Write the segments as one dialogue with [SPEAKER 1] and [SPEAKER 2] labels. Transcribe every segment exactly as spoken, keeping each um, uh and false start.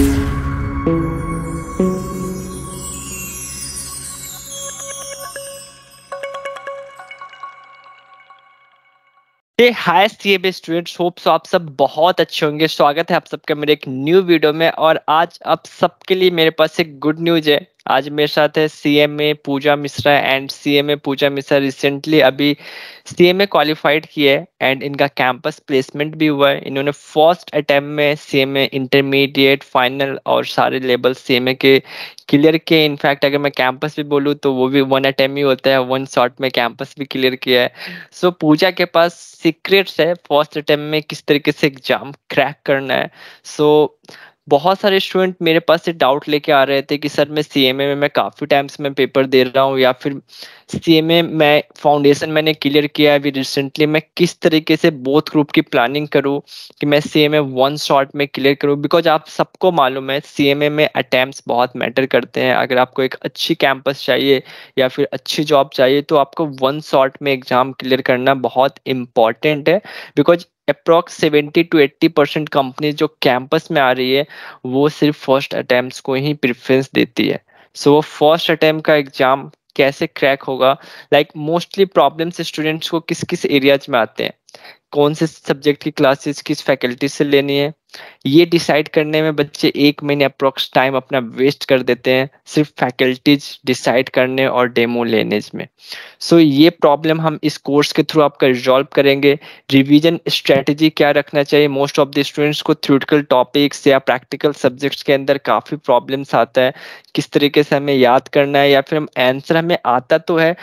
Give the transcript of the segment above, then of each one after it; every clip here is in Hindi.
[SPEAKER 1] हे hi CAB students, hope so आप सब बहुत अच्छे होंगे। स्वागत है आप सबका मेरे एक न्यू वीडियो में। और आज आप सबके लिए मेरे पास एक गुड न्यूज है। आज मेरे साथ है CMA Pooja Mishra and CMA Pooja Mishra recently अभी सीएमए क्वालिफाइड किए एंड इनका कैंपस प्लेसमेंट भी हुआ है। इन्होंने फर्स्ट अटेम्प्ट में सीएमए इंटरमीडिएट फाइनल और सारे लेवल सीएमए के क्लियर किए। इनफैक्ट अगर मैं कैंपस भी बोलूँ तो वो भी वन अटेम्प्ट ही होता है, वन शॉट में कैंपस भी क्लियर किया है। सो so, पूजा के पास सीक्रेट्स है फर्स्ट अटेम्प्ट में किस तरीके से एग्जाम क्रैक करना है। सो so, बहुत सारे स्टूडेंट मेरे पास से डाउट लेके आ रहे थे कि सर मैं सीएमए में मैं काफ़ी टाइम्स में पेपर दे रहा हूँ, या फिर सीएमए में फाउंडेशन मैंने क्लियर किया है अभी रिसेंटली, मैं किस तरीके से बोथ ग्रुप की प्लानिंग करूँ कि मैं सीएमए वन शॉट में क्लियर करूँ। बिकॉज आप सबको मालूम है सीएमए में अटेम्प्ट्स बहुत मैटर करते हैं। अगर आपको एक अच्छी कैंपस चाहिए या फिर अच्छी जॉब चाहिए तो आपको वन शॉट में एग्जाम क्लियर करना बहुत इंपॉर्टेंट है। Because approx seventy two eighty percent company जो कैंपस में आ रही है वो सिर्फ फर्स्ट अटेम्प्ट्स को ही प्रेफरेंस देती है। सो वो फर्स्ट अटेम्प्ट का एग्जाम कैसे क्रैक होगा, लाइक मोस्टली प्रॉब्लम्स स्टूडेंट्स को किस किस एरियाज में आते हैं, कौन से सब्जेक्ट की क्लासेस किस फैकल्टी से लेनी है, ये डिसाइड करने में बच्चे एक महीने अप्रोक्स टाइम अपना वेस्ट कर देते हैं सिर्फ फैकल्टीज डिसाइड करने और डेमो लेने में। सो so, ये प्रॉब्लम हम इस कोर्स के थ्रू आपका रिजॉल्व करेंगे। रिवीजन स्ट्रेटजी क्या रखना चाहिए, मोस्ट ऑफ द स्टूडेंट्स को थ्योरेटिकल टॉपिक्स या प्रैक्टिकल सब्जेक्ट्स के अंदर काफ़ी प्रॉब्लम्स आता है, किस तरीके से हमें याद करना है या फिर हम आंसर हमें आता तो है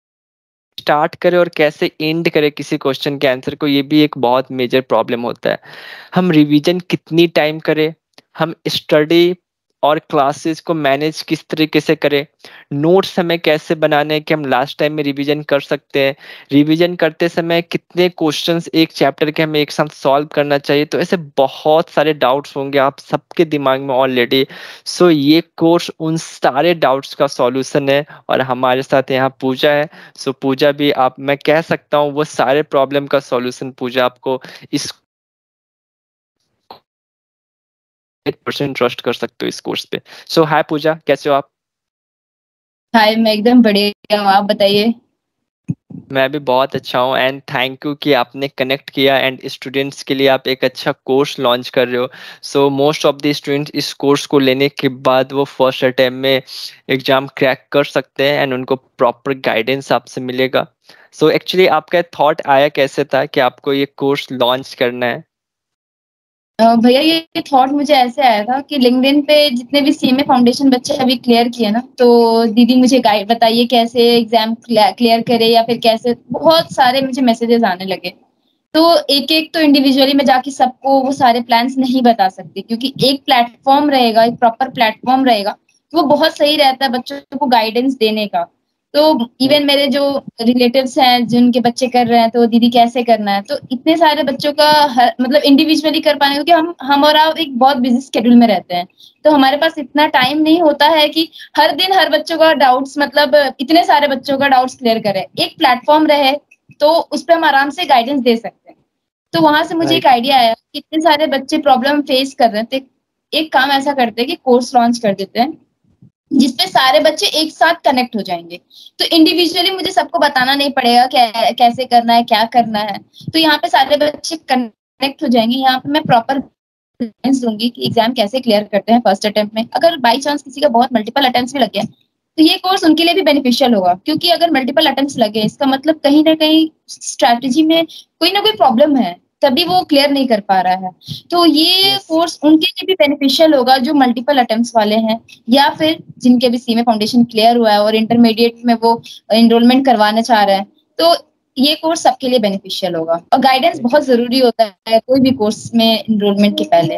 [SPEAKER 1] स्टार्ट करें और कैसे एंड करें किसी क्वेश्चन के आंसर को, ये भी एक बहुत मेजर प्रॉब्लम होता है। हम रिवीजन कितनी टाइम करें, हम स्टडी और क्लासेस को मैनेज किस तरीके से करें, नोट्स हमें कैसे बनाने हैं कि हम लास्ट टाइम में रिवीजन कर सकते हैं, रिवीजन करते समय कितने क्वेश्चंस एक चैप्टर के हमें एक साथ सॉल्व करना चाहिए। तो ऐसे बहुत सारे डाउट्स होंगे आप सबके दिमाग में ऑलरेडी। सो ये कोर्स उन सारे डाउट्स का सॉल्यूशन है और हमारे साथ यहाँ पूजा है। सो पूजा भी आप, मैं कह सकता हूँ वो सारे प्रॉब्लम का सॉल्यूशन पूजा आपको इस परसेंट ट्रस्ट कर सकते हो इस कोर्स पे। सो हाय पूजा, कैसे हो आप?
[SPEAKER 2] हाय, मैं एकदम बढ़िया हूँ, आप बताइए।
[SPEAKER 1] मैं भी बहुत अच्छा हूँ एंड थैंक यू कि आपने कनेक्ट किया एंड स्टूडेंट्स के लिए आप एक अच्छा कोर्स लॉन्च कर रहे हो। So most of the students इस कोर्स को लेने के बाद वो फर्स्ट अटेम्प्ट में एग्जाम क्रैक कर सकते हैं एंड उनको प्रॉपर गाइडेंस आपसे मिलेगा। सो एक्चुअली आपका थॉट आया कैसे था कि आपको ये कोर्स लॉन्च करना है?
[SPEAKER 2] अ, भैया ये थॉट मुझे ऐसे आया था कि लिंक्डइन पे जितने भी सीएमए फाउंडेशन बच्चे अभी क्लियर किए ना, तो दीदी मुझे गाइड बताइए कैसे एग्जाम क्लियर करे या फिर कैसे, बहुत सारे मुझे मैसेजेस आने लगे। तो एक एक तो इंडिविजुअली मैं जाके सबको वो सारे प्लान्स नहीं बता सकती, क्योंकि एक प्लेटफॉर्म रहेगा, एक प्रॉपर प्लेटफॉर्म रहेगा तो वो बहुत सही रहता है बच्चों को गाइडेंस देने का। तो इवन मेरे जो रिलेटिव्स हैं जिनके बच्चे कर रहे हैं, तो दीदी कैसे करना है, तो इतने सारे बच्चों का हर, मतलब इंडिविजुअली कर पाने, क्योंकि हम हम और आप एक बहुत बिजी शेड्यूल में रहते हैं, तो हमारे पास इतना टाइम नहीं होता है कि हर दिन हर बच्चों का डाउट्स, मतलब इतने सारे बच्चों का डाउट्स क्लियर करें। एक प्लेटफॉर्म रहे तो उस पर हम आराम से गाइडेंस दे सकते हैं। तो वहां से मुझे एक
[SPEAKER 1] राइट।
[SPEAKER 2] आइडिया आया कि इतने सारे बच्चे प्रॉब्लम फेस कर रहे हैं, तो एक काम ऐसा करते हैं कि कोर्स लॉन्च कर देते हैं जिसपे सारे बच्चे एक साथ कनेक्ट हो जाएंगे। तो इंडिविजुअली मुझे सबको बताना नहीं पड़ेगा कै, कैसे करना है, क्या करना है। तो यहाँ पे सारे बच्चे कनेक्ट हो जाएंगे। यहाँ पे मैं प्रॉपर गाइडेंस दूंगी कि एग्जाम कैसे क्लियर करते हैं फर्स्ट अटेम्प्ट में। अगर बाई चांस किसी का बहुत मल्टीपल अटेम्प्ट्स भी लग गया तो ये कोर्स उनके लिए भी बेनिफिशियल होगा, क्योंकि अगर मल्टीपल अटेम्प्ट्स लगे इसका मतलब कहीं ना कहीं स्ट्रैटेजी में कोई ना कोई प्रॉब्लम है, तभी वो क्लियर नहीं कर पा रहा है। तो ये
[SPEAKER 1] यस।
[SPEAKER 2] कोर्स उनके लिए भी बेनिफिशियल होगा जो मल्टीपल अटेम्प्ट्स वाले हैं, या फिर जिनके भी सीएमए फाउंडेशन क्लियर हुआ है और इंटरमीडिएट में वो एनरोलमेंट करवाना चाह रहे हैं। तो ये कोर्स सबके लिए बेनिफिशियल होगा। और गाइडेंस बहुत जरूरी होता है कोई भी कोर्स में एनरोलमेंट के पहले।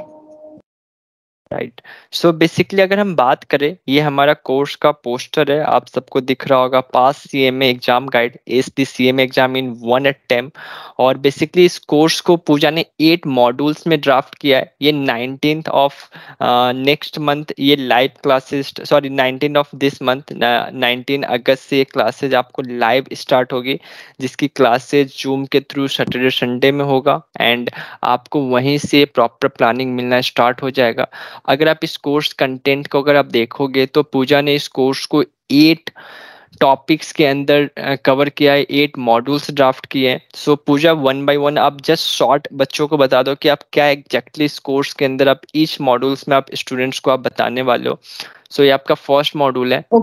[SPEAKER 1] राइट। सो बेसिकली अगर हम बात करें, ये हमारा कोर्स का पोस्टर है, आप सबको दिख रहा होगा, pass CMA exam guide, ace the CMA exam in one attempt. और बेसिकली इस कोर्स को पूजा ने एट मॉड्यूल्स में ड्राफ्ट किया है। ये नाइनटीन्थ ऑफ नेक्स्ट मंथ ये live classes, sorry nineteen of this month, nineteen August से ये क्लासेज आपको लाइव स्टार्ट होगी, जिसकी क्लासेज जूम के थ्रू सैटरडे संडे में होगा एंड आपको वहीं से प्रॉपर प्लानिंग मिलना स्टार्ट हो जाएगा। अगर आप इस कोर्स कंटेंट को अगर आप देखोगे तो पूजा ने इस कोर्स को एट टॉपिक्स के अंदर कवर किया है, एट मॉड्यूल्स ड्राफ्ट किए हैं। So Pooja one by one आप जस्ट शॉर्ट बच्चों को बता दो कि आप क्या एग्जैक्टली इस कोर्स के अंदर आप ईच मॉड्यूल्स में आप स्टूडेंट्स को आप बताने वाले हो। सो so, ये आपका फर्स्ट मॉड्यूल है।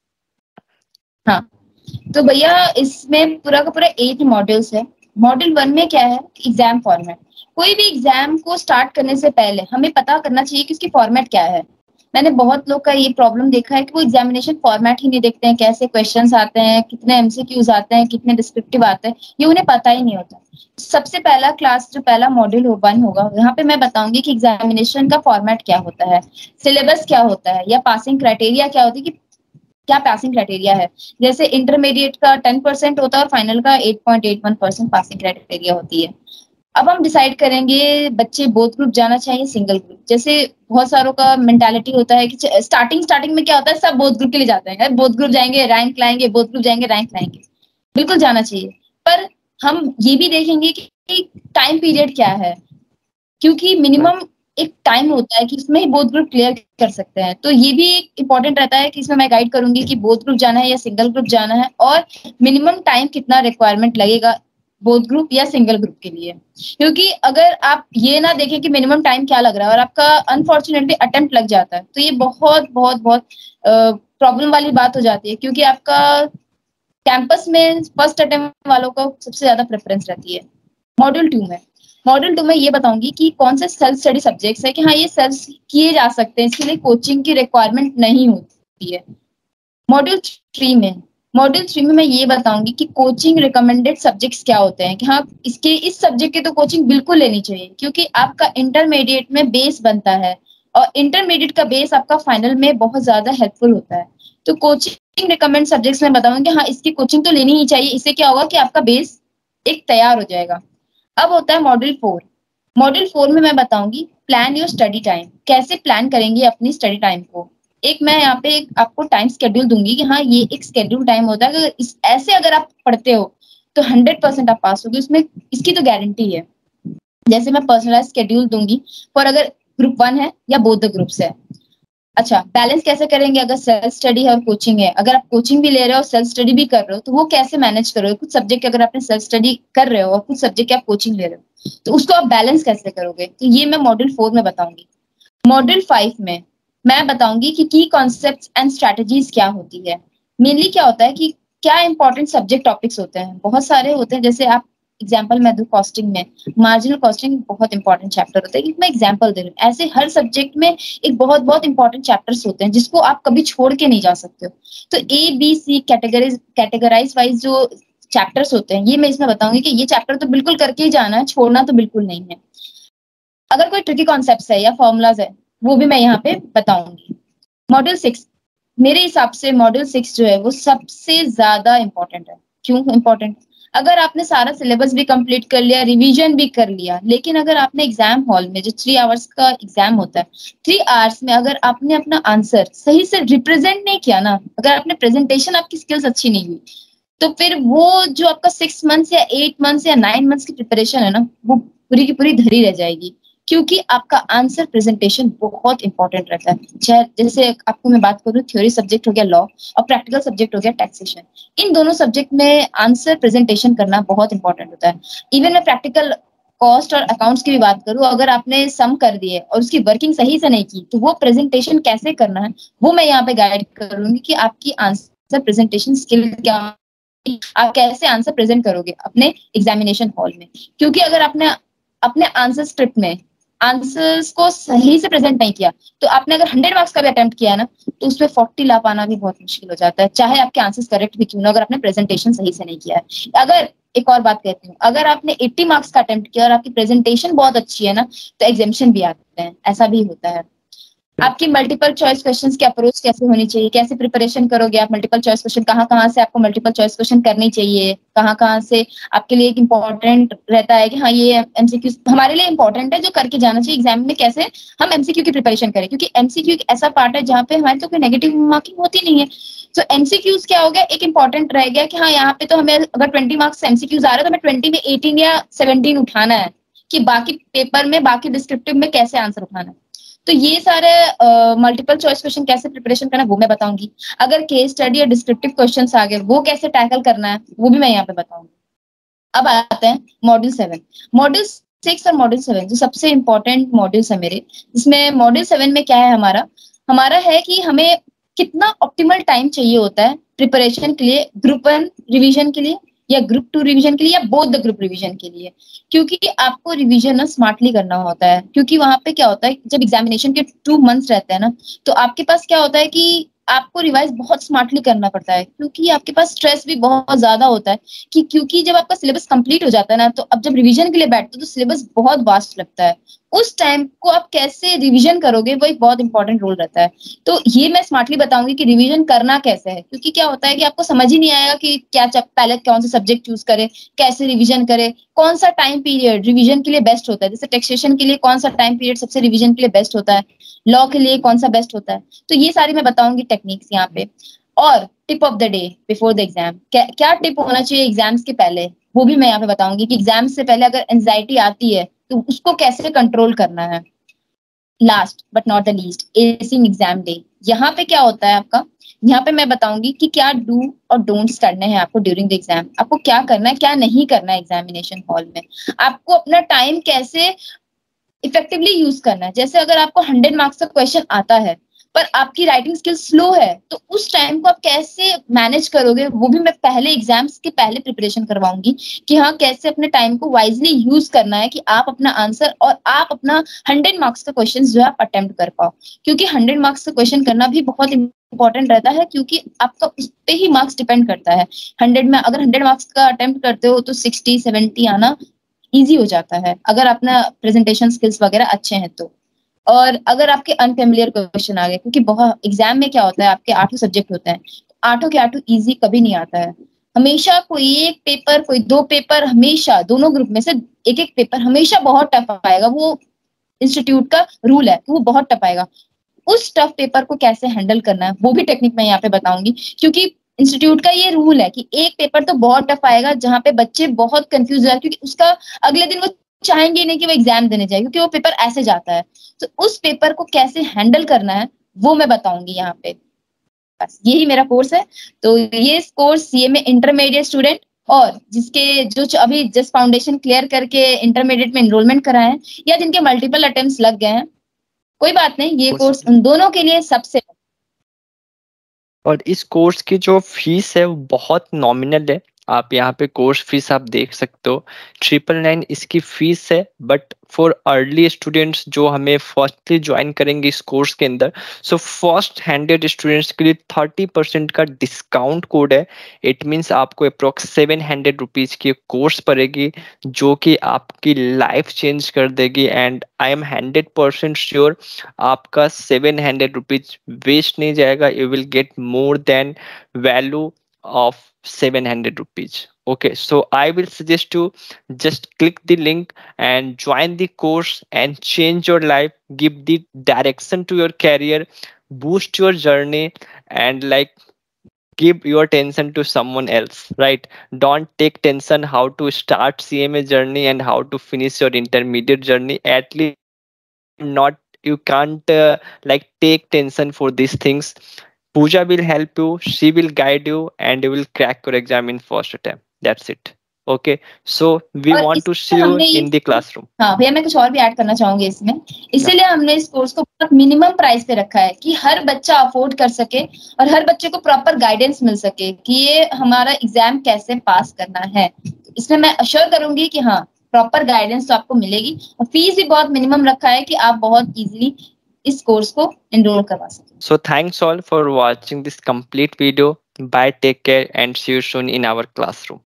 [SPEAKER 2] हाँ, तो भैया इसमें पूरा का पूरा एट मॉड्यूल्स है। मॉड्यूल वन में क्या है, एग्जाम फॉर्मेट। कोई भी एग्जाम को स्टार्ट करने से पहले हमें पता करना चाहिए कि उसकी फॉर्मेट क्या है। मैंने बहुत लोग का ये प्रॉब्लम देखा है कि वो एग्जामिनेशन फॉर्मेट ही नहीं देखते हैं, कैसे क्वेश्चंस आते हैं, कितने एमसीक्यूज आते हैं, कितने डिस्क्रिप्टिव आते हैं, ये उन्हें पता ही नहीं होता। सबसे पहला क्लास जो पहला मॉड्यूल हो वन होगा, यहाँ पे मैं बताऊंगी कि एग्जामिनेशन का फॉर्मेट क्या होता है, सिलेबस क्या होता है, या पासिंग क्राइटेरिया क्या होती है, कि क्या पासिंग क्राइटेरिया है। जैसे इंटरमीडिएट का टेन परसेंट होता है और फाइनल का eight point eight one percent passing criteria होती है। अब हम डिसाइड करेंगे बच्चे बोथ ग्रुप जाना चाहिए सिंगल ग्रुप। जैसे बहुत सारों का मेंटालिटी होता है कि स्टार्टिंग स्टार्टिंग में क्या होता है, सब बोथ ग्रुप के लिए जाते हैं, बोथ ग्रुप जाएंगे रैंक लाएंगे, बोथ ग्रुप जाएंगे रैंक लाएंगे। बिल्कुल जाना चाहिए, पर हम ये भी देखेंगे कि टाइम पीरियड क्या है, क्योंकि मिनिमम एक टाइम होता है कि इसमें ही बोथ ग्रुप क्लियर कर सकते हैं। तो ये भी एक इंपॉर्टेंट रहता है कि इसमें मैं गाइड करूंगी कि बोथ ग्रुप जाना है या सिंगल ग्रुप जाना है, और मिनिमम टाइम कितना रिक्वायरमेंट लगेगा बोथ ग्रुप या सिंगल ग्रुप के लिए। क्योंकि अगर आप ये ना देखें कि मिनिमम टाइम क्या लग रहा है और आपका अनफॉर्चुनेटली अटेम्प्ट लग जाता है, तो ये बहुत बहुत बहुत प्रॉब्लम वाली बात हो जाती है। क्योंकि आपका कैंपस में फर्स्ट अटेम्प्ट वालों को सबसे ज्यादा प्रेफरेंस रहती है। मॉड्यूल टू में मॉड्यूल टू में ये बताऊंगी कि कौन से सेल्फ स्टडी सब्जेक्ट्स है कि हाँ ये सेल्फ किए जा सकते हैं, इसके लिए कोचिंग की रिक्वायरमेंट नहीं होती है। मॉड्यूल थ्री में मॉड्यूल थ्री में मैं ये बताऊंगी कि कोचिंग रिकमेंडेड सब्जेक्ट्स क्या होते हैं, कि हाँ इसके इस सब्जेक्ट की तो कोचिंग बिल्कुल लेनी चाहिए, क्योंकि आपका इंटरमीडिएट में बेस बनता है और इंटरमीडिएट का बेस आपका फाइनल में बहुत ज्यादा हेल्पफुल होता है। तो कोचिंग रिकमेंड सब्जेक्ट्स में बताऊंगी कि हाँ इसकी कोचिंग तो लेनी ही चाहिए, इससे क्या होगा कि आपका बेस एक तैयार हो जाएगा। अब होता है मॉड्यूल फोर। मॉड्यूल फोर में मैं बताऊंगी प्लान योर स्टडी टाइम, कैसे प्लान करेंगे अपनी स्टडी टाइम को। एक मैं यहाँ पे एक आपको टाइम स्केड्यूल दूंगी कि हाँ ये एक स्केड्यूल टाइम होता है, अगर इस ऐसे अगर आप पढ़ते हो तो हंड्रेड परसेंट आप पास होगे, उसमें इसकी तो गारंटी है। जैसे मैं पर्सनलाइज स्केड्यूल दूंगी और अगर ग्रुप वन है या बोथ द ग्रुप्स है। अच्छा, बैलेंस कैसे करेंगे अगर सेल्फ स्टडी है और कोचिंग है। अगर आप कोचिंग भी ले रहे हो और सेल्फ स्टडी भी कर रहे हो तो वो कैसे मैनेज करोगे। कुछ सब्जेक्ट अगर आपने सेल्फ स्टडी कर रहे हो और कुछ सब्जेक्ट आप कोचिंग ले रहे हो तो उसको आप बैलेंस कैसे करोगे, तो ये मैं मॉड्यूल फोर में बताऊंगी। मॉड्यूल फाइव में मैं बताऊंगी कि की कॉन्सेप्ट्स एंड स्ट्रेटजीज क्या होती है। मेनली क्या होता है कि क्या इंपॉर्टेंट सब्जेक्ट टॉपिक्स होते हैं, बहुत सारे होते हैं। जैसे आप एग्जाम्पल मैं दूं कॉस्टिंग में, मार्जिनल कॉस्टिंग बहुत इंपॉर्टेंट चैप्टर होता है, मैं एग्जाम्पल दे रही हूँ। ऐसे हर सब्जेक्ट में एक बहुत बहुत इंपॉर्टेंट चैप्टर्स होते हैं जिसको आप कभी छोड़ के नहीं जा सकते हो। तो A B C categories categorize wise जो चैप्टर्स होते हैं ये मैं इसमें बताऊंगी कि ये चैप्टर तो बिल्कुल करके ही जाना है, छोड़ना तो बिल्कुल नहीं है। अगर कोई ट्रिकी कॉन्सेप्ट है या फॉर्मूलाज है वो भी मैं यहाँ पे बताऊंगी। मॉड्यूल सिक्स, मेरे हिसाब से मॉड्यूल सिक्स जो है वो सबसे ज्यादा इंपॉर्टेंट है। क्यों इंपॉर्टेंट? अगर आपने सारा सिलेबस भी कंप्लीट कर लिया, रिवीजन भी कर लिया, लेकिन अगर आपने एग्जाम हॉल में जो थ्री आवर्स का एग्जाम होता है, थ्री आवर्स में अगर आपने अपना आंसर सही से रिप्रेजेंट नहीं किया ना, अगर आपने प्रेजेंटेशन आपकी स्किल्स अच्छी नहीं हुई, तो फिर वो जो आपका सिक्स मंथ्स या एट मंथ्स या नाइन मंथ्स की प्रिपरेशन है ना, वो पूरी की पूरी धरी रह जाएगी। क्योंकि आपका आंसर प्रेजेंटेशन बहुत इंपॉर्टेंट रहता है। जैसे आपको मैं बात करूँ, थ्योरी सब्जेक्ट हो गया लॉ और प्रैक्टिकल सब्जेक्ट हो गया टैक्सेशन। इन दोनों सब्जेक्ट में आंसर प्रेजेंटेशन करना बहुत इंपॉर्टेंट होता है। इवन मैं प्रैक्टिकल कॉस्ट और अकाउंट्स की भी बात करूँ, अगर आपने सम कर दिए और उसकी वर्किंग सही से नहीं की तो वो प्रेजेंटेशन कैसे करना है वो मैं यहाँ पे गाइड करूंगी कि आपकी आंसर प्रेजेंटेशन स्किल क्या, आप कैसे आंसर प्रेजेंट करोगे अपने एग्जामिनेशन हॉल में। क्योंकि अगर आपने अपने आंसर स्क्रिप्ट में आंसर्स को सही से प्रेजेंट नहीं किया तो आपने अगर हंड्रेड मार्क्स का भी अटेम्प्ट किया ना तो उसमें फोर्टी ला पाना भी बहुत मुश्किल हो जाता है, चाहे आपके आंसर्स करेक्ट भी क्यों ना, अगर आपने प्रेजेंटेशन सही से नहीं किया है। अगर एक और बात कहती हूँ, अगर आपने अस्सी मार्क्स का अटेम्प्ट किया और आपकी प्रेजेंटेशन बहुत अच्छी है ना तो एग्जामिनेशन भी आते हैं, ऐसा भी होता है। आपकी मल्टीपल चॉइस क्वेश्चंस की अप्रोच कैसे होनी चाहिए, कैसे प्रिपरेशन करोगे आप मल्टीपल चॉइस क्वेश्चन, कहाँ कहाँ से आपको मल्टीपल चॉइस क्वेश्चन करनी चाहिए, कहाँ कहाँ से आपके लिए एक इंपॉर्टेंट रहता है कि हाँ ये एमसीक्यू हमारे लिए इंपॉर्टेंट है जो करके जाना चाहिए एग्जाम में, कैसे हम एमसीक्यू की प्रिपरेशन करें। क्योंकि एमसीक्यू एक ऐसा पार्ट है जहाँ पे हमारी तो कोई नेगेटिव मार्किंग होती नहीं है। तो एमसीक्यूज क्या हो गया, एक इंपॉर्टेंट रह गया कि हाँ यहाँ पे तो हमें अगर ट्वेंटी मार्क्स एमसीक्यूज आ रहे हैं तो हमें ट्वेंटी में एटीन या सेवनटीन उठाना है, कि बाकी पेपर में बाकी डिस्क्रिप्टिव में कैसे आंसर उठाना है। तो ये सारे मल्टीपल चॉइस क्वेश्चन कैसे प्रिपरेशन करना है वो मैं बताऊंगी। अगर केस स्टडी या डिस्क्रिप्टिव क्वेश्चंस आ गए वो कैसे टैकल करना है वो भी मैं यहाँ पे बताऊंगी। अब आते हैं मॉड्यूल सेवन। मॉड्यूल सिक्स और मॉड्यूल सेवन जो सबसे इंपॉर्टेंट मॉड्यूल्स है मेरे, इसमें मॉड्यूल सेवन में क्या है हमारा हमारा है कि हमें कितना ऑप्टिमल टाइम चाहिए होता है प्रिपरेशन के लिए, ग्रुप वन रिवीजन के लिए या ग्रुप टू रिवीजन के लिए या बोथ द ग्रुप रिवीजन के लिए। क्योंकि आपको रिवीजन ना स्मार्टली करना होता है, क्योंकि वहां पे क्या होता है जब एग्जामिनेशन के टू मंथ्स रहते हैं ना, तो आपके पास क्या होता है कि आपको रिवाइज बहुत स्मार्टली करना पड़ता है, क्योंकि आपके पास स्ट्रेस भी बहुत ज्यादा होता है कि क्योंकि जब आपका सिलेबस कंप्लीट हो जाता है ना, तो अब जब रिवीजन के लिए बैठते हो तो सिलेबस बहुत वास्ट लगता है। उस टाइम को आप कैसे रिवीजन करोगे वो एक बहुत इंपॉर्टेंट रोल रहता है। तो ये मैं स्मार्टली बताऊंगी कि रिवीजन करना कैसे है, क्योंकि क्या होता है कि आपको समझ ही नहीं आएगा कि क्या पहले कौन सा सब्जेक्ट चूज करे, कैसे रिवीजन करे, कौन सा टाइम पीरियड रिवीजन के लिए बेस्ट होता है। जैसे टैक्सेशन के लिए कौन सा टाइम पीरियड सबसे रिवीजन के लिए बेस्ट होता है, लॉ के लिए कौन सा बेस्ट होता है। तो ये सारी मैं बताऊंगी टेक्निक्स यहाँ पे। और tip of the day before the exam, क्या क्या टिप होना चाहिए एग्जाम्स के पहले, वो भी मैं यहाँ पे बताऊंगी कि एग्जाम से पहले अगर एंजाइटी आती है तो उसको कैसे कंट्रोल करना है। Last but not the least, acing exam day. यहाँ पे क्या होता है आपका, यहाँ पे मैं बताऊंगी कि क्या डू और डोंट्स करने हैं आपको ड्यूरिंग द एग्जाम, आपको क्या करना है क्या नहीं करना है एग्जामिनेशन हॉल में, आपको अपना टाइम कैसे इफेक्टिवली यूज करना है। जैसे अगर आपको हंड्रेड मार्क्स का क्वेश्चन आता है पर आपकी राइटिंग स्किल स्लो है, तो उस टाइम को आप कैसे मैनेज करोगे वो भी मैं पहले एग्जाम्स के पहले प्रिपरेशन करवाऊंगी कि हाँ कैसे अपने टाइम को वाइजली यूज करना है कि आप अपना आंसर और आप अपना हंड्रेड मार्क्स का क्वेश्चन जो है आप अटेम्प्ट कर पाओ। क्योंकि हंड्रेड मार्क्स का क्वेश्चन करना भी बहुत इंपॉर्टेंट रहता है, क्योंकि आपका उस पे ही मार्क्स डिपेंड करता है। हंड्रेड में अगर हंड्रेड मार्क्स का अटेम्प्ट करते हो तो सिक्सटी सेवेंटी आना इजी हो जाता है अगर अपना प्रेजेंटेशन स्किल्स वगैरह अच्छे हैं तो। और अगर आपके अनफेमिलियर क्वेश्चन आ गए, क्योंकि बहुत एग्जाम में क्या होता है आपके आठों सब्जेक्ट होते हैं, आठों के आठों इजी कभी नहीं आता है। हमेशा कोई एक पेपर कोई दो पेपर हमेशा दोनों ग्रुप में से एक एक पेपर हमेशा बहुत टफ आएगा, वो इंस्टीट्यूट का रूल है, वो बहुत टफ आएगा। उस टफ पेपर को कैसे हैंडल करना है वो भी टेक्निक मैं यहाँ पे बताऊंगी, क्योंकि इंस्टीट्यूट का ये रूल है कि एक पेपर तो बहुत टफ आएगा जहाँ पे बच्चे बहुत कंफ्यूज है, क्योंकि उसका अगले दिन वो चाहेंगे नहीं कि वो एग्जाम देने जाए, क्योंकि वो पेपर ऐसे जाता है। तो उस पेपर को कैसे हैंडल करना है वो मैं बताऊंगी यहाँ पे। बस यही मेरा कोर्स है। तो ये कोर्स ये में इंटरमीडिएट स्टूडेंट और जिसके जो अभी जस्ट फाउंडेशन क्लियर करके इंटरमीडिएट में एनरोलमेंट कराए हैं या जिनके मल्टीपल अटेम्प्ट्स लग गए हैं, कोई बात नहीं, ये कोर्स उन दोनों के लिए सबसे।
[SPEAKER 1] और इस कोर्स की जो फीस है वो बहुत नॉमिनल है। आप यहाँ पे कोर्स फीस आप देख सकते हो, ट्रिपल नाइन इसकी फीस है। बट फॉर अर्ली स्टूडेंट्स जो हमें फर्स्टली ज्वाइन करेंगे इस कोर्स के अंदर, सो फर्स्ट हैंडेड स्टूडेंट्स के लिए थर्टी परसेंट का डिस्काउंट कोड है। इट मीन्स आपको अप्रोक्स सेवन हंड्रेड रुपीज़ की कोर्स पड़ेगी जो कि आपकी लाइफ चेंज कर देगी। And I am hundred percent sure आपका सेवन हंड्रेड रुपीज वेस्ट नहीं जाएगा। You will get more than value of seven hundred rupees. Okay, so I will suggest you just click the link and join the course and change your life, give the direction to your career, boost your journey, and like give your tension to someone else, right? Don't take tension how to start C M A journey and how to finish your intermediate journey. At least not, you can't uh, like take tension for these things. Pooja will help you, she will guide you, and you will crack your exam in first attempt. That's it. Okay, so we
[SPEAKER 2] और
[SPEAKER 1] want to see
[SPEAKER 2] इसमें
[SPEAKER 1] you
[SPEAKER 2] हमने
[SPEAKER 1] in the
[SPEAKER 2] ये
[SPEAKER 1] classroom.
[SPEAKER 2] हाँ भैया मैं कुछ और भी ऐड करना चाहूंगी इसमें।
[SPEAKER 1] Yeah.
[SPEAKER 2] इसीलिए हमने इस कोर्स को बहुत मिनिमम प्राइस पे रखा है कि हर बच्चा अफोर्ड कर सके और हर बच्चे को प्रॉपर गाइडेंस मिल सके कि ये हमारा एग्जाम कैसे पास करना है। इसमें मैं अश्योर करूंगी कि हाँ प्रॉपर गाइडेंस तो आपको मिलेगी, और फीस भी बहुत मिनिमम रखा है कि आप बहुत इजीली इस कोर्स को एनरोल करवा सकें।
[SPEAKER 1] So thanks all for watching this complete video. Bye, take care, and see you soon in our classroom.